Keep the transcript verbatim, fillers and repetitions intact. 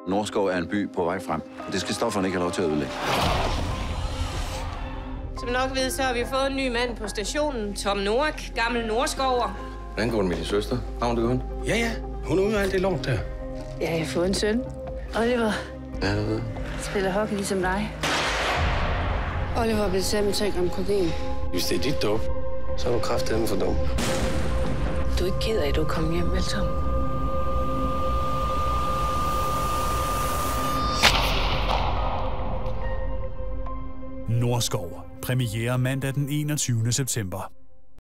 Norskov er en by på vej frem, og det skal stofferne ikke have lov til at ødelægge. Som nok ved, så har vi fået en ny mand på stationen. Tom Noack, gammel Norskover. Hvordan går det med din søster? Har hun det godt? Ja, ja. Hun er ude af alt det lort der. Ja, jeg har fået en søn. Oliver. Ja, det ved jeg. Spiller hockey ligesom dig. Oliver er blevet taget med tre gram kokain. Hvis det er dit dop, så er du kraftedeme for dum. Du er ikke ked af, at du er kommet hjem, vel, Tom? Norskov. Premiere mandag den enogtyvende september.